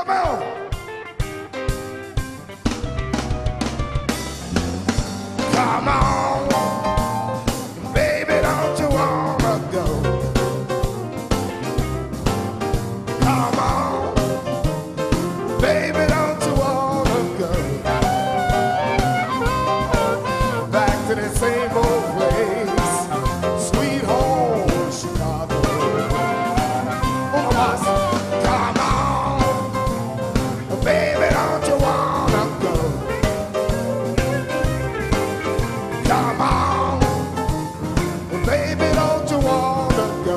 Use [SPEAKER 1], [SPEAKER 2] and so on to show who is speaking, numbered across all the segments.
[SPEAKER 1] Come on. Come on, baby, don't you wanna go? Come on, baby, don't you wanna go? Back to that same old place, sweet home Chicago. Oh, my son. Come on, baby, don't you wanna go? Come on, baby, don't you wanna go?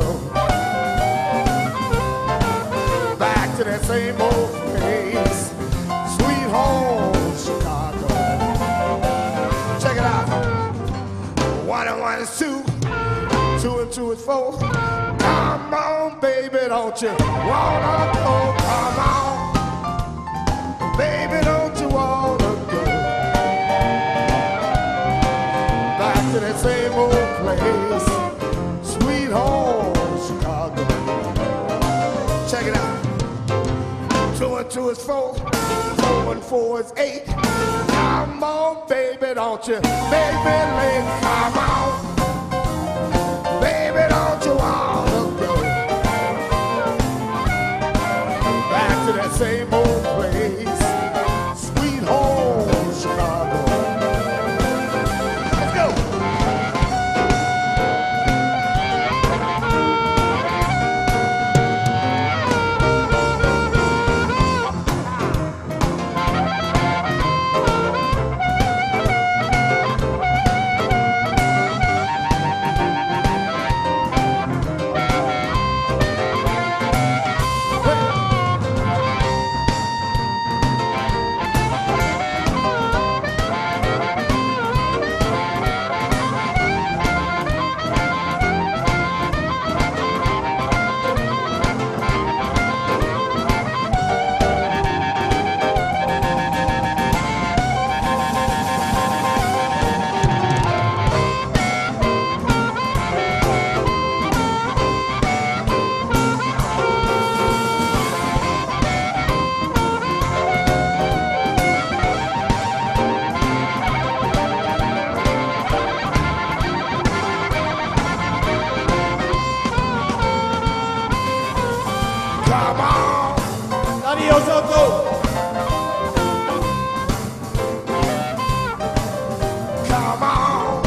[SPEAKER 1] Back to that same old place, sweet home Chicago. Check it out. 1 and 1 is 2, 2 and 2 is 4. Come on, baby, don't you wanna go? Come on, baby, don't you wanna go? Back to that same old place, sweet home Chicago. Check it out. 2 and 2 is 4, 4 and 4 is 8. Come on, baby, don't you make me late? Come on, baby, don't you wanna go? Back to that same old place, sweet home Chicago. Let's go. Come on.
[SPEAKER 2] Adios, Otto.
[SPEAKER 1] Come on.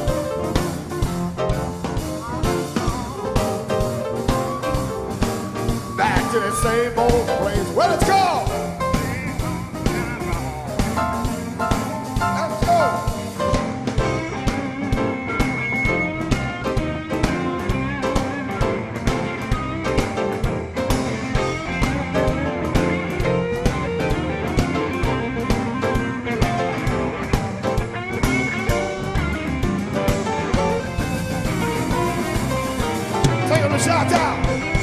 [SPEAKER 1] Back to the same old place. Well, let's go. Let's go. Take him a shot out.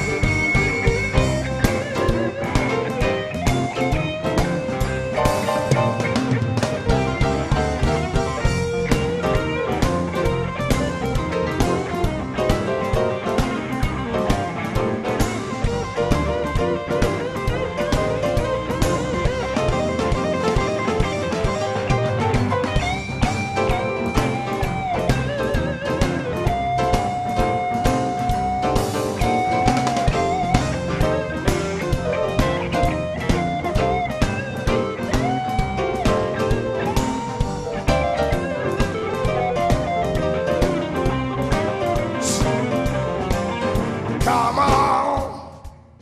[SPEAKER 1] Come on.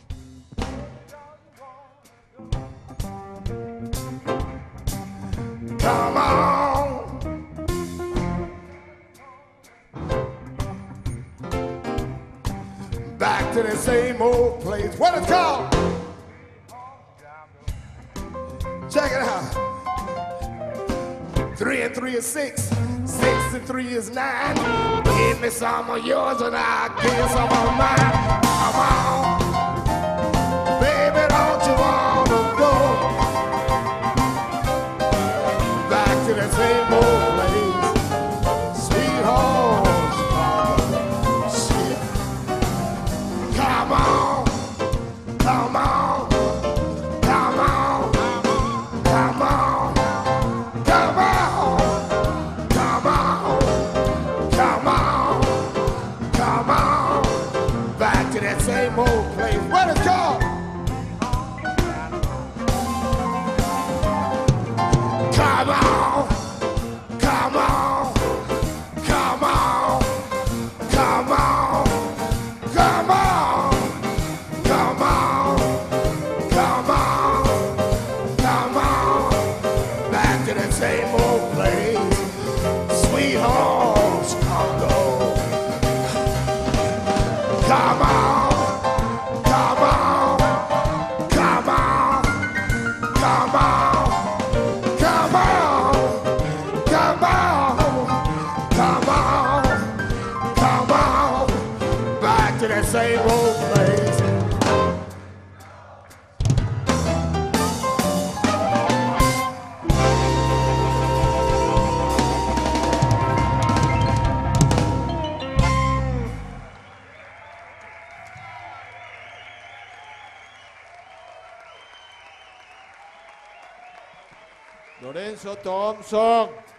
[SPEAKER 1] Come on. Back to the same old place. What it's called? Check it out. 3 and 3 is 6. 6 and 3 is 9. Give me some of yours and I'll give you some of mine. Come on. Baby, don't you wanna go back to that same old place? Sweet home Chicago. Shit. Come on. Come on. Come Come on, come on, come on, come on, come on, come on, come on, come on, back to that same old place, sweet home Chicago. Come on, come on, come on, come on, come on, come on, come on, come on, back to that same old place. Lorenzo Thompson.